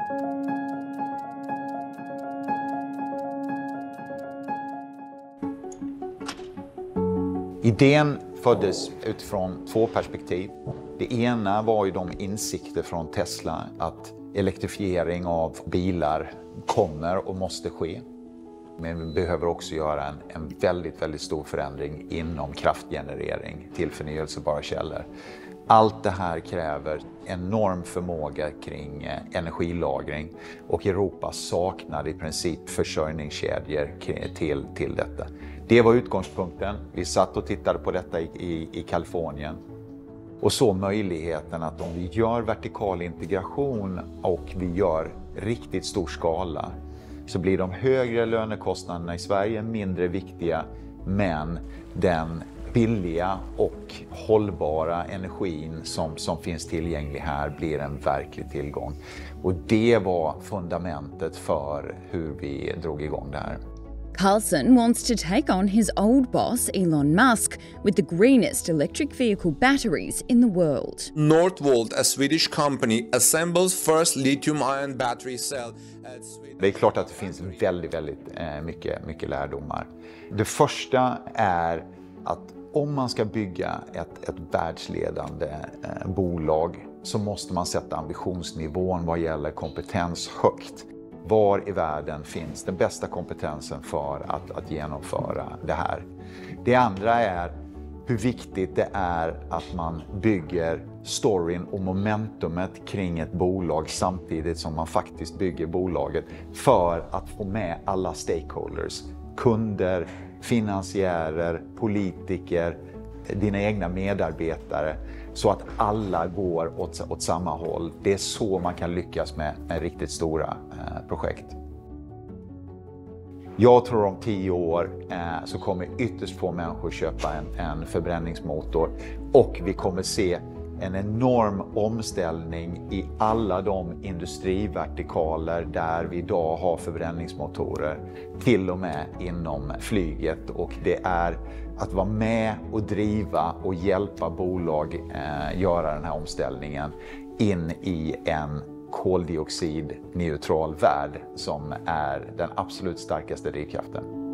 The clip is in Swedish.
Idén föddes utifrån två perspektiv. Det ena var ju de insikter från Tesla att elektrifiering av bilar kommer och måste ske. Men vi behöver också göra en väldigt stor förändring inom kraftgenerering till förnyelsebara källor. Allt det här kräver enorm förmåga kring energilagring och Europa saknar i princip försörjningskedjor till detta. Det var utgångspunkten. Vi satt och tittade på detta i Kalifornien och så möjligheten att om vi gör vertikal integration och vi gör riktigt stor skala så blir de högre lönekostnaderna i Sverige mindre viktiga, men den billiga och hållbara energin som finns tillgänglig här blir en verklig tillgång. Och det var fundamentet för hur vi drog igång det här. Carlson wants to take on his old boss, Elon Musk, with the greenest electric vehicle batteries in the world. Northvolt, a Swedish company, assembles first lithium-ion battery cell. Det är klart att det finns väldigt mycket lärdomar. Det första är att om man ska bygga ett världsledande bolag så måste man sätta ambitionsnivån vad gäller kompetens högt. Var i världen finns den bästa kompetensen för att genomföra det här? Det andra är hur viktigt det är att man bygger storyn och momentumet kring ett bolag samtidigt som man faktiskt bygger bolaget för att få med alla stakeholders, kunder, finansiärer, politiker, dina egna medarbetare, så att alla går åt samma håll. Det är så man kan lyckas med riktigt stora projekt. Jag tror om 10 år så kommer ytterst få människor köpa en förbränningsmotor och vi kommer se en enorm omställning i alla de industrivertikaler där vi idag har förbränningsmotorer, till och med inom flyget. Och det är att vara med och driva och hjälpa bolag göra den här omställningen in i en koldioxidneutral värld som är den absolut starkaste drivkraften.